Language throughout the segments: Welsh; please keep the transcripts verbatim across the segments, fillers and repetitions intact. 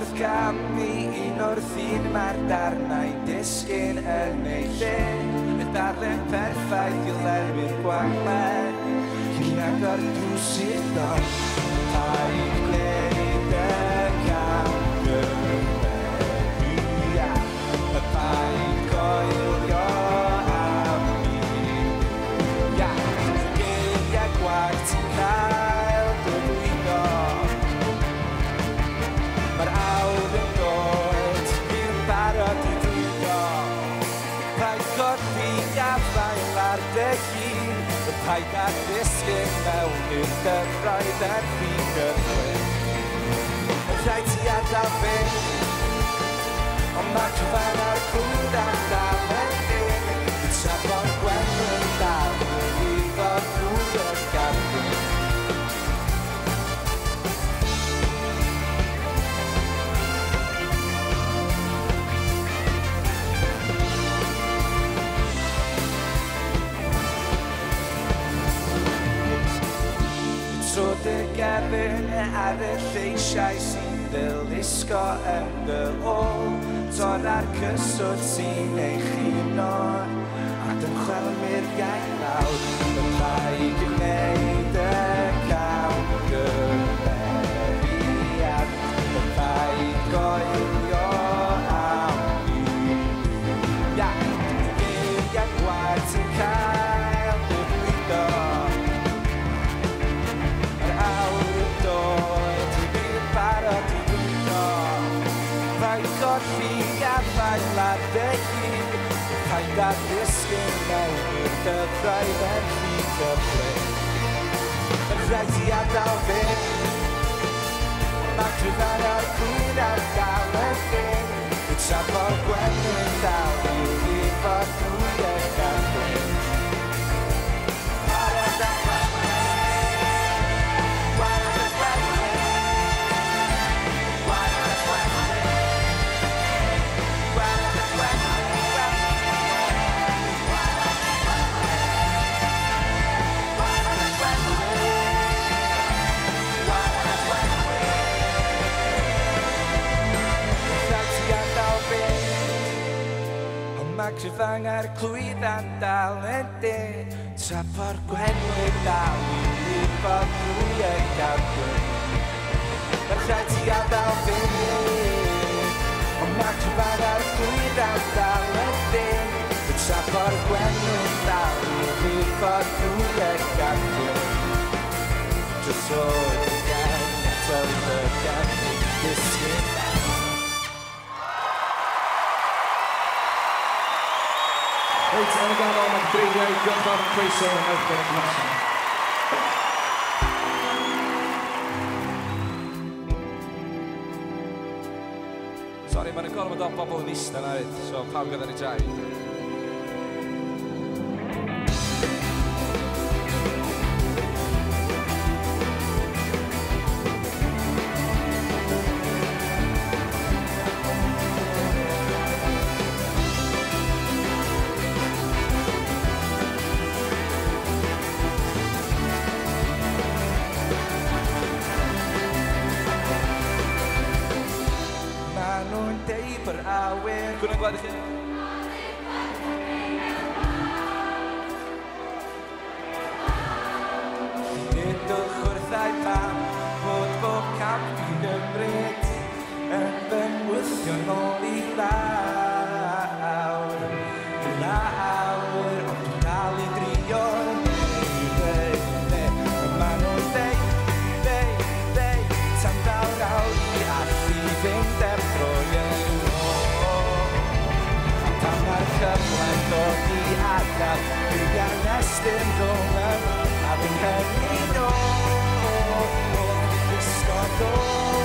wrth ganu un o'r ffin mae'r darnau disgyn yn ei lle. Y darllen perffaith i'w lerfi'r gwanglau cyn agor drws i'r dor. Paid gwneud y camgymeriad, y paid goelio am mi. Ia, y geiriau gwag ti'n cael dy lwyno. Mae'r awr yn dod i'r barod i ddwyno. Paid gorfi gafael ar dy hun, y paid a ddisgyn mewn i'r dyfroedd ar fi gyflym. Y rhaid ti adael fi, ond mae cyfan ar cwd am dal yn dyn. Y trafod gwefr dal i fod drwy y gafryn. Trod y gefn ar y lleisiau sy'n ddilisgo yn dy ôl. Tor ar cyswllt sy'n eichuno a dymchwelwyr iaith lawr. Y paid gwneud y camgymeriad, y paid goelio am mi. Ia, y geiriau gwag ti'n cael dy lwyno. Gafael ar dy hun, paid a ddisgyn mewn i'r dyfroedd yn rhy gyflym. Yn rhaid ti adael fi, mae cryfan ar cwyn ar dal yn ddyn. Y trafod gwefr dal i fod drwy y gafryn. Parod a mae cryfan ar clwydd a'n dal yn dyn. Trafod gwenwyr dal i fod drwy y gafryn. Mae'n rhaid ti adael fi, ond mae cryfan ar clwydd a'n dal yn dyn. Trafod gwenwyr dal i fod drwy y gafryn. Jyst roedd y gan, toedd y gan i ddisgyn. Reit, yn y ganol, mae'n dreiddiau gyfnod yn croeso yn elfen y glasau. Sori, mae'n gorfod o bobl yn eistedd na fyd, so pawb gyda'r i jai. Gwneud gweld i chi? Nid o'ch wrthau pam bod bob camp fi'n gymryd yn fy mwthio nôl i lawr. I lawr, ond dwi'n dal i drio ma' nhw'n dweud, dweud, dweud tan dal nawr i allu fynd effro yn cyfle'n dod i adar Bydd i'n estyn rhwng yn a fi'n hynny o Ysgod o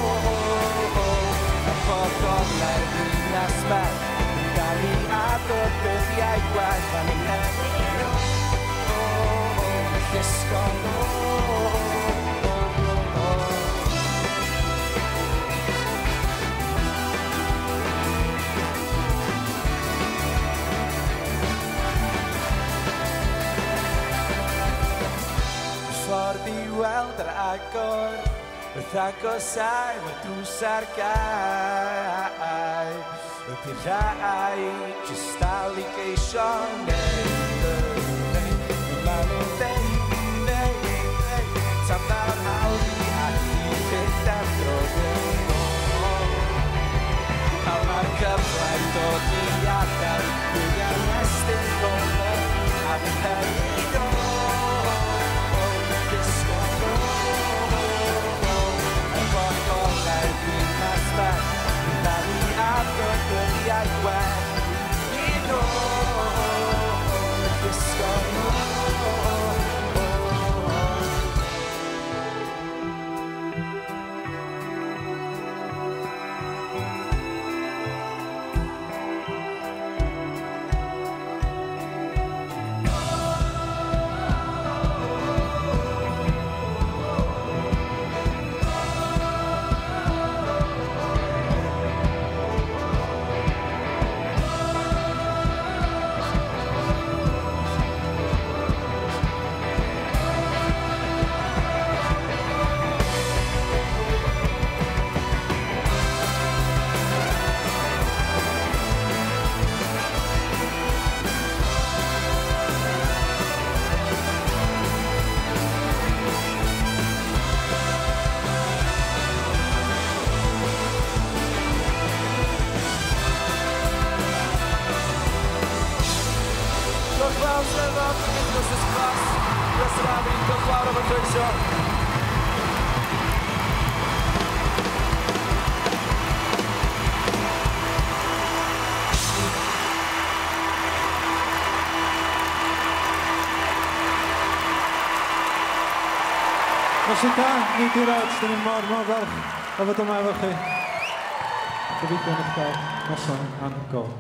Y ffordd ole'r ddinas mer Yn dal i ador dyddiau gwaith A fi'n hynny o Ysgod o Ffordd i weld yr agor Wrth agosau o'r drws ar gael. Y bydd rhai jyst dal I geisio neud y neud. Mae nhw'n dweud, neud, neud. Tan ddaw'r hawdd I allu byth am droed. A mae'r cyfle'n dod I adael. Dwi'n arwestyn golau a fy perid o. Dwi'n nasbeth, dwi'n dal I adroddyddiau gwell I nôl, gwisgo Os ydych chi, nid yw'r oed, dyn ni'n mor, mor falch o fod yma efo chi. Gobeithio eich gael noson anhygoel.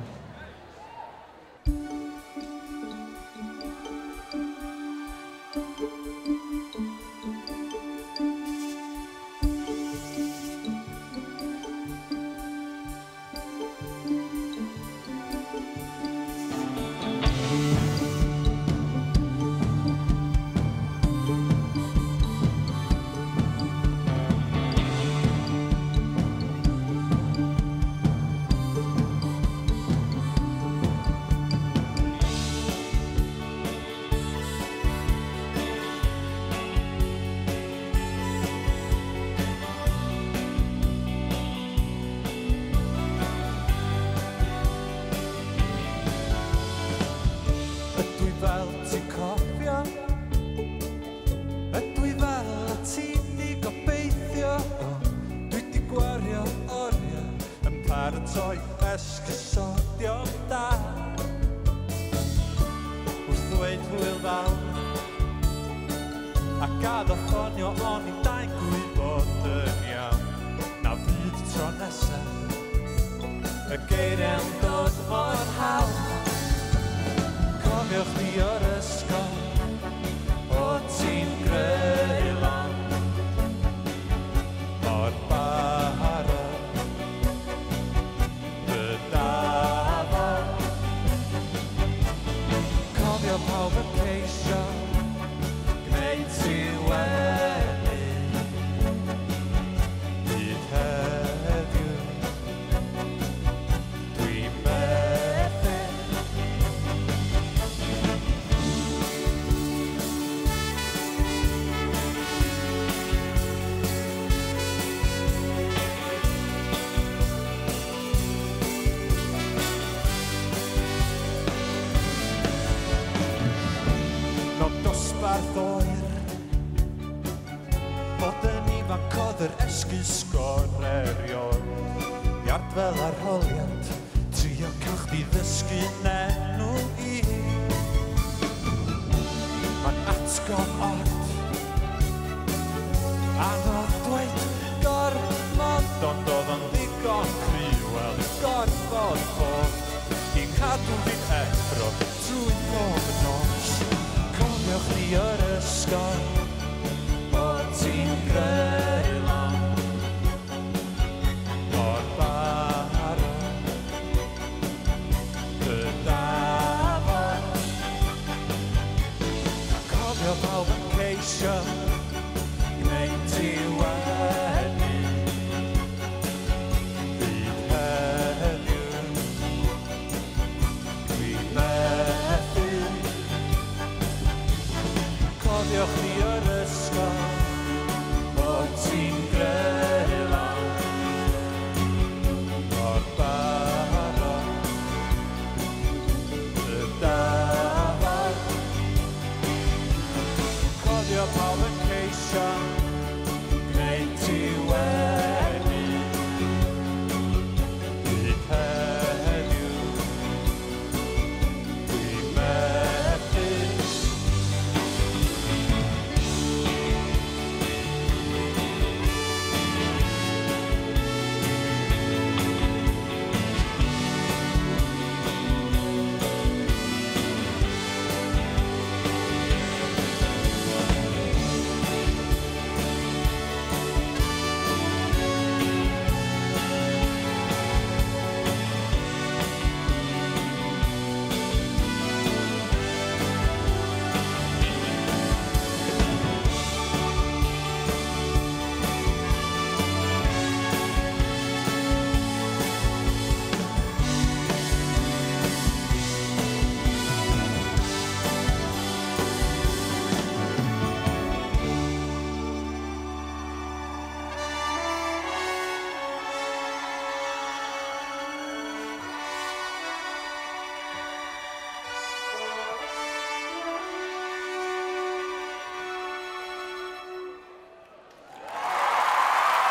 Pawb yn ceisio gwneud ti wel.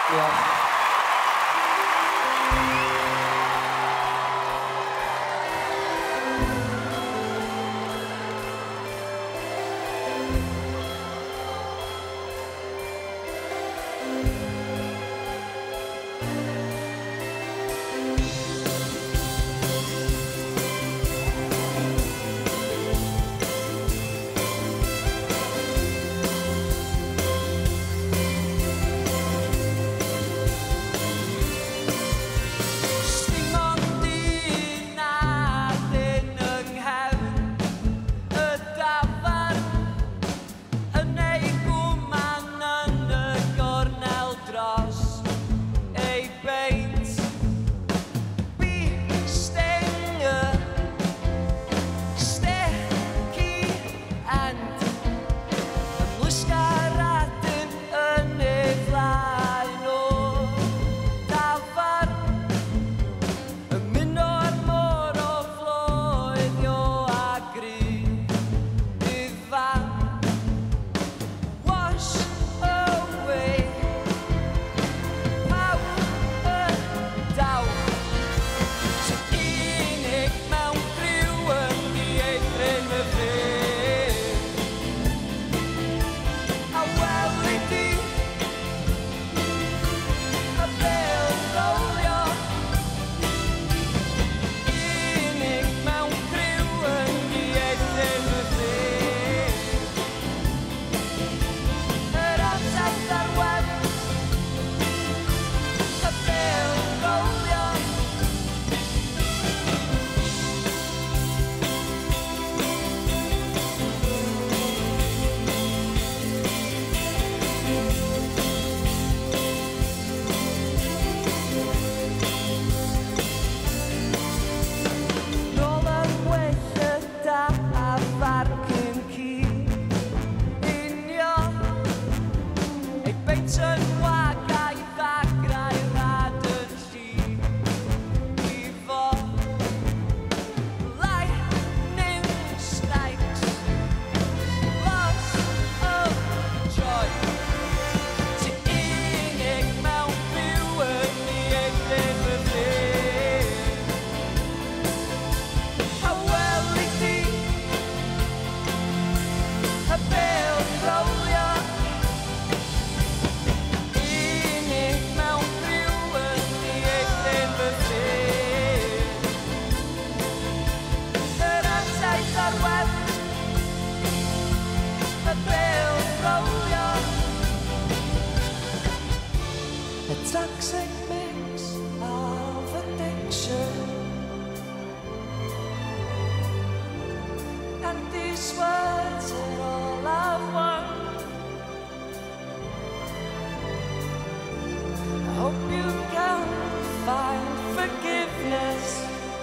Diolch. Toxic mix of addiction, and these words are all I've won. I hope you can find forgiveness,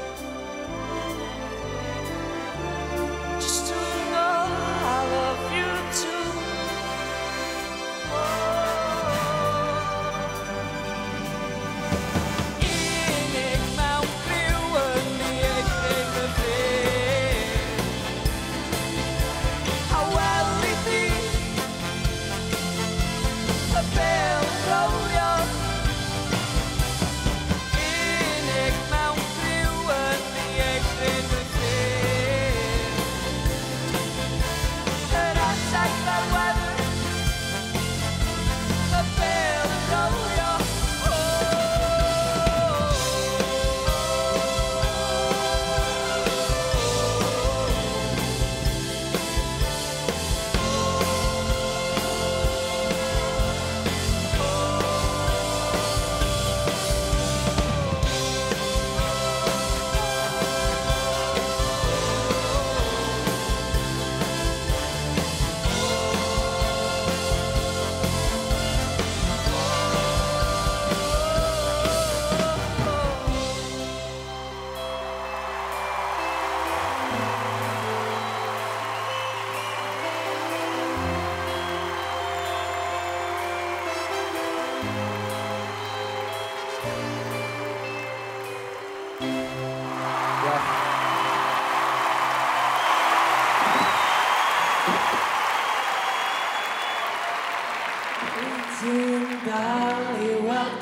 just to know I love you too. Oh.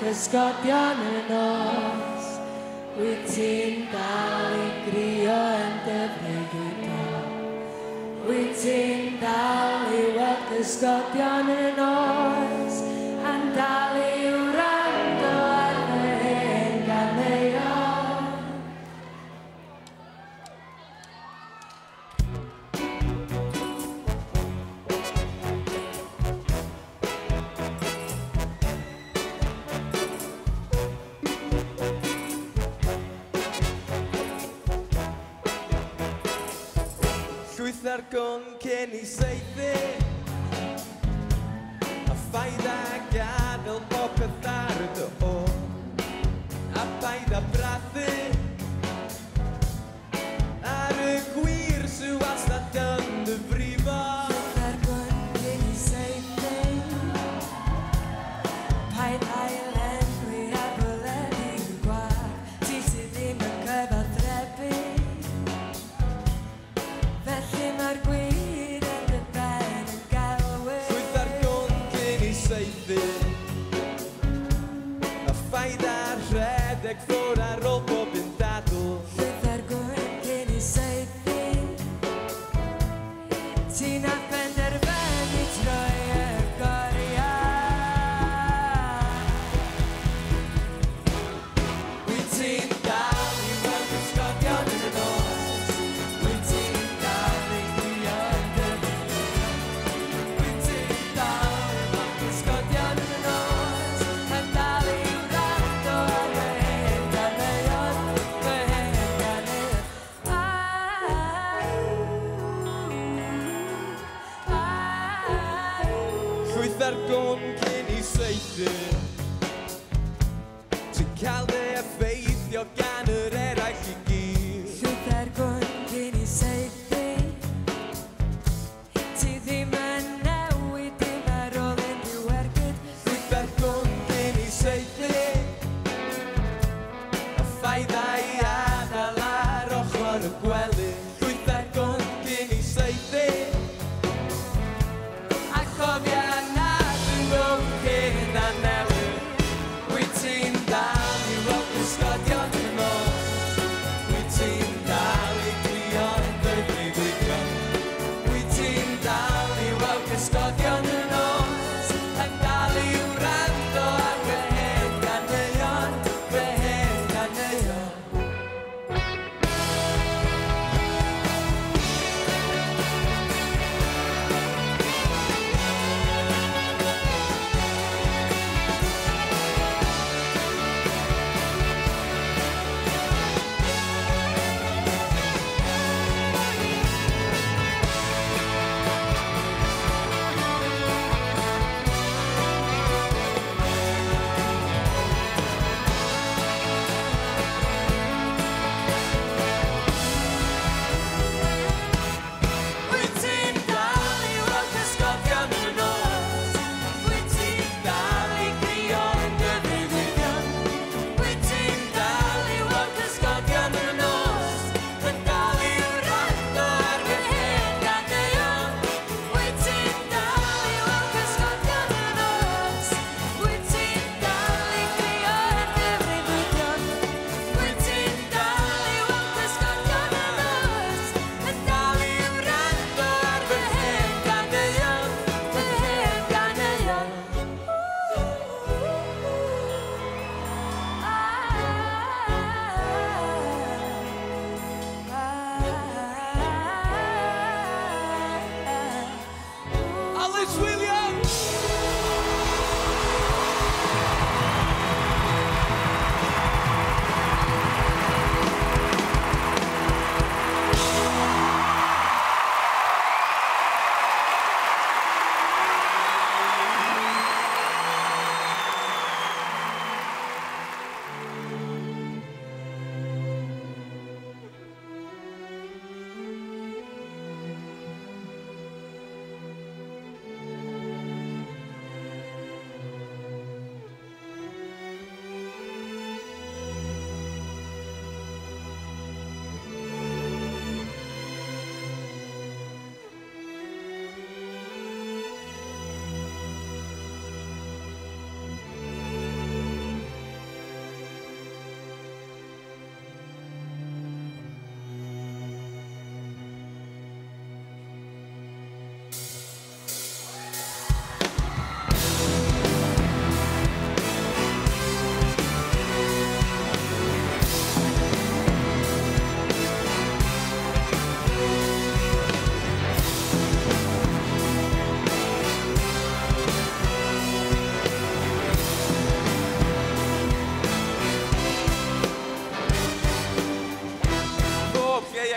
Cysgodion yn nos, wyt ti'n dal i grio yn dyfrigydol. Wyt ti'n dal i weld cysgodion yn nos, a'n dal i wrando ar y hen ganeuon. Llwyth ar gwn cyn i seithi, a ffaid a gadael popeth ar y dy ôl, a baid a brathu ar y gwir sy'n wastad yn dy frifo. Llwyth ar gwn cyn i seithi, paid ail enwi a bwledu'n gwag, ti sydd ddim yn cyfathrebu. Felly mae'r gwir yn dy ben yn galw. Llwyth ar gwn cyn i seithi, a ffaid a'r rhedeg ffwr ar ôl bob un dadl. Llwyth ar gwn cyn i seithi, ti'n a penderfynu troi y goriau. Wyt ti'n dal i weld cysgodion yn y nos, wyt ti'n dal i grio yn dyfrigydol. Wyt ti'n dal i weld cysgodion yn y nos, a'n dal i wrando ar y hen ganeuon.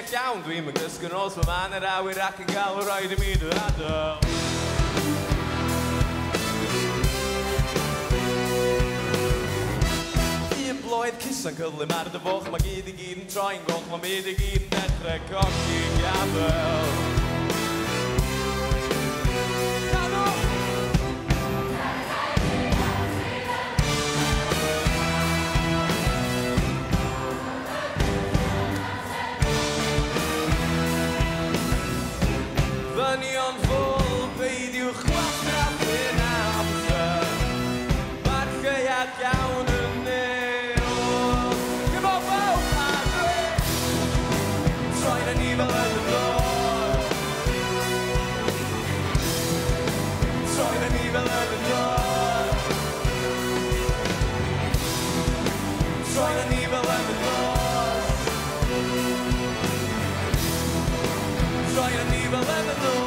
ag iawn, dwi'n mynd gysgu nos fy man yr awyr ac yn gael o rhaid i mi dy adael. Un bloed cusan cyflym ar dy foch, mae gyd i gyd yn troi'n goch, mae myd i gyd yn dechrau cochi gafel. Ddynion ffwl, peidiwch gwastraffu'n amser, mae'r lleuad iawn yn neol. Come on, bawb, a dwi, troi'n yn ni fel yn y dod. Troi'n yn ni fel yn y dod. Troi'n yn ni fel yn y dod. Troi'n yn ni fel yn y dod.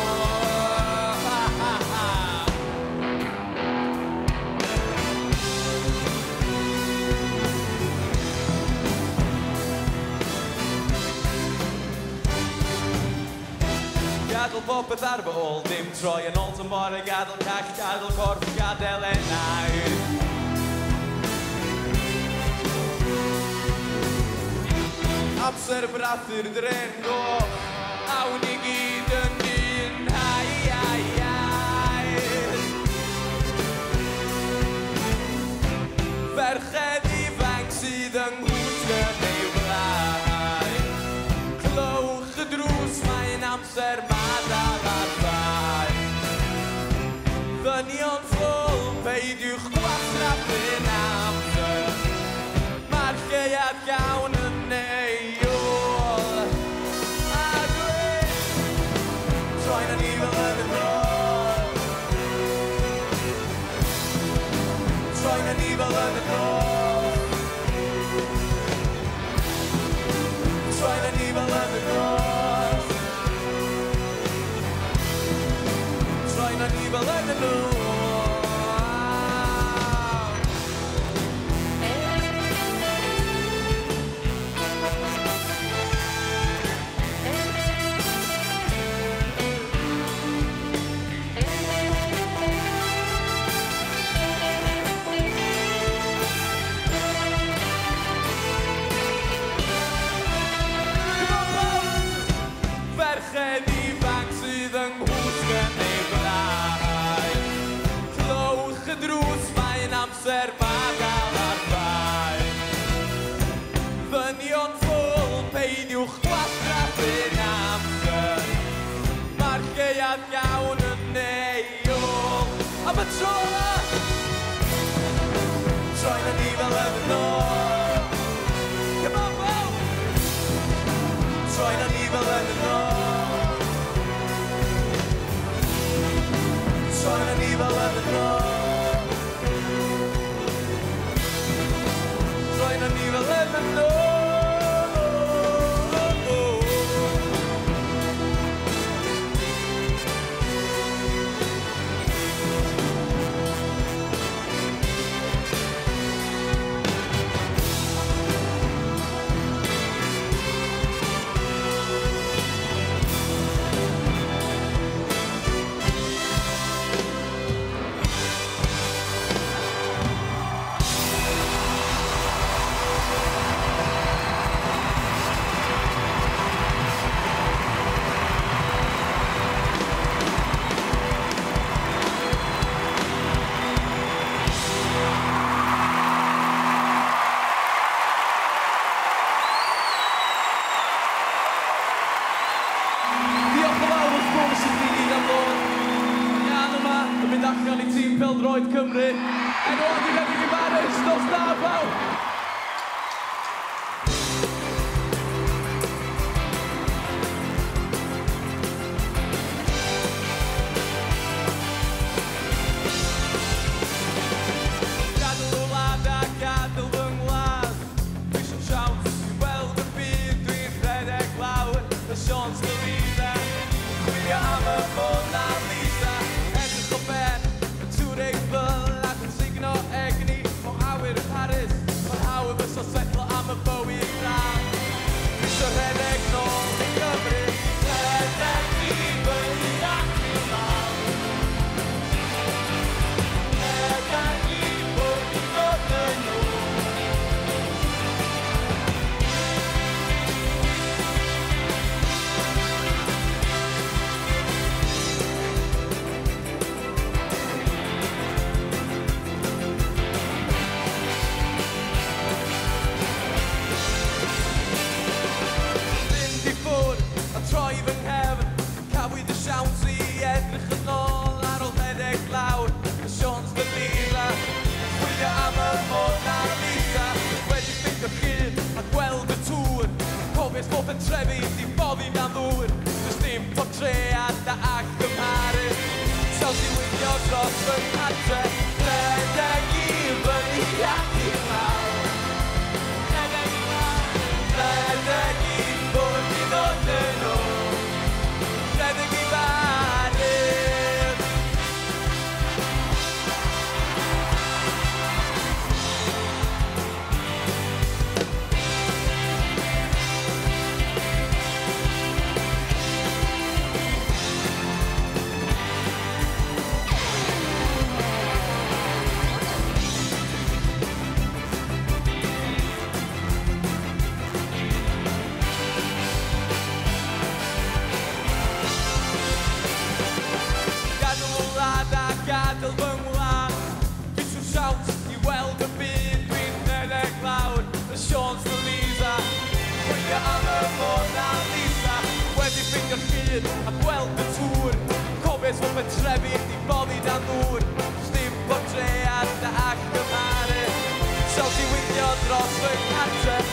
Gadel popeth ar fy ôl, dim troi yn ôl tymor, gadel cach, gadel corff, gadel enau. Amser brathu'r dren goch, awn i gyd yn un, hai, hai, hai. Ferched ifanc sydd yng nghwsgyn neu blaen, clywch y drws, mae'n amser madal ar faen. Ddynion ffwl, peidiwch gwastraffu'n amser, mae'r lleuad iawn yn neol. A dwi, troi'n yn ni fel yn y dod. Troi'n yn ni fel yn y dod. Troi'n yn ni fel yn y dod. Troi'n yn ni fel yn y dod. Ferched ifanc sydd yng nghwsgyn neu blaen, clywch y drws, mae'n amser madal ar faen. Ddynion ffwl, peidiwch gwastraffu'n amser, mae'r lleuad iawn yn neol. Am y tro yna! Troi'n yn ni fel yn y dod. Come on, bawb! Troi'n yn ni fel yn y dod. Troi'n yn ni fel yn y dod. Troi'n yn ni fel yn y dod. Allan i tîm Pêl-droed Cymru. Enwog i Gedi Gyfarys, nos da bawb! Gadw wlad a gadw fy ngwlad, dwi eisiau siawns i weld y byd, dwi'n rhedeg lawr y Sions Lolita, chwilio am y Mona Lisa, edrych o ben y twr eich fel ac yn signo egni o awyr Paris. portread a gymharu. Sawl di wylio dros fy nghadre, rhedeg i fyny ac i lawr. Rhedeg i lawr. Rhedeg i ffwrdd i ddod yn ôl. Rhedeg i fannu. Gadael fy ngwlad, Fisw siawt i weld y byd dwi'n rhedeg lawr. Y Sions de Lisa, chwilio am y Mona Lisa. Wedi ffeindio'r llun a gweld y tŵr, cofis fy pentrefi di boddi dan ddŵr. Sdim portread a gymharu, sawl di wylio dros fy nghadre.